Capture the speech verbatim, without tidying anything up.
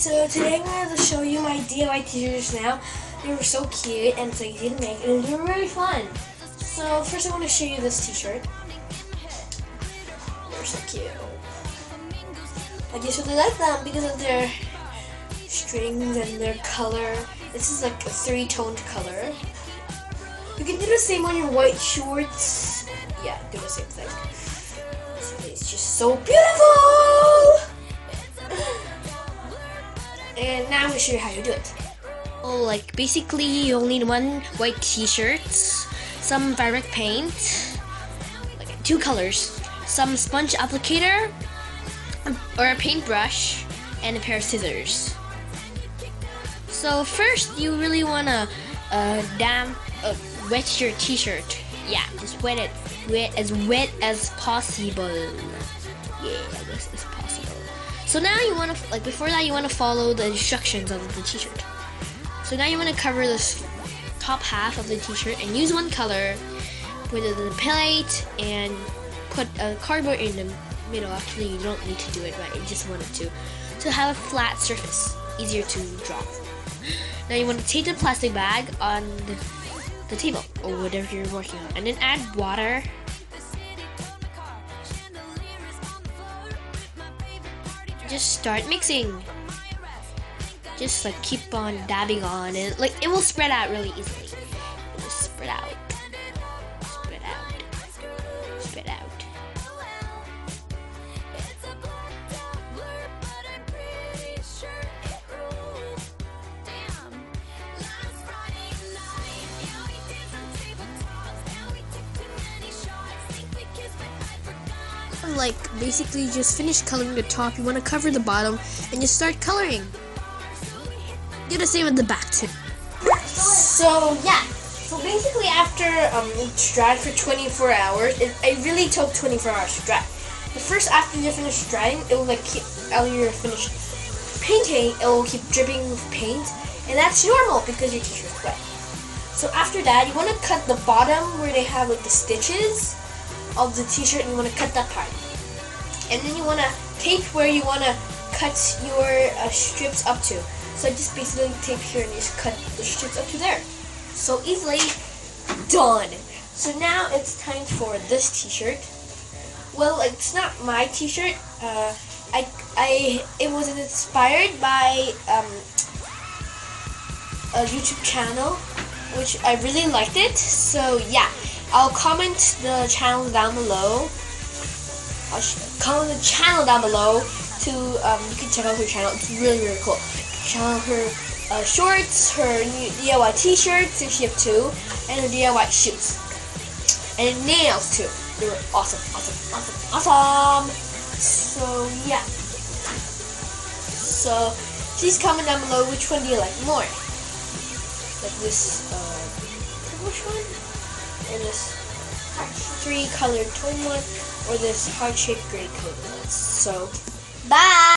So today I'm going to show you my D I Y t-shirts now. They were so cute and so easy to make and they were really fun. So first I want to show you this t-shirt. They're so cute. I just really like them because of their strings and their color. This is like a three-toned color. You can do the same on your white shorts. Yeah, do the same thing. It's just so beautiful! And now I'm going to show you how you do it. Well, like basically you'll need one white t-shirt, some fabric paint, like two colors, some sponge applicator, or a paintbrush, and a pair of scissors. So first you really want to uh, damp, uh, wet your t-shirt. Yeah, just wet it, wet as wet as possible. Yeah, this is possible. So now you want to, like before that, you want to follow the instructions of the t-shirt. So now you want to cover this top half of the t-shirt and use one color with the plate and put a cardboard in the middle. Actually, you don't need to do it right. You just want it to to have a flat surface, easier to draw. Now you want to take the plastic bag on the, the table or whatever you're working on, and then add water. Just start mixing. Just like keep on dabbing on, and like it will spread out really easily. It will spread out, spread out, spread out. Like basically just finish coloring the top. You want to cover the bottom and just start coloring. Do the same with the back too. So yeah, so basically after um, it's dried for twenty-four hours, it, it really took twenty-four hours to dry. But first, after you finish drying, it will like keep, after you're finished painting, it will keep dripping with paint, and that's normal because your t-shirt's wet. So after that, you want to cut the bottom where they have like the stitches of the t-shirt, and you want to cut that part. And then you want to tape where you want to cut your uh, strips up to. So just basically tape here and just cut the strips up to there. So easily done. So now it's time for this t-shirt. Well, it's not my t-shirt. Uh, I, I, it was inspired by um, a YouTube channel, which I really liked it. So yeah, I'll comment the channel down below. I'll comment the channel down below to um, you can check out her channel. It's really really cool. Check out her uh, shorts, her new D I Y t-shirts, if she have two, and her D I Y shoes, and nails too. They were awesome, awesome, awesome, awesome. So yeah. So please comment down below which one do you like more. Like this, uh, which one? Or this three colored tone one, or this heart-shaped gray colored one. So, bye!